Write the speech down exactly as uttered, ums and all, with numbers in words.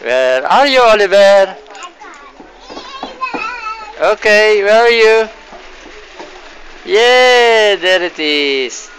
Where are you, Oliver? Okay, where are you? Yeah, there it is.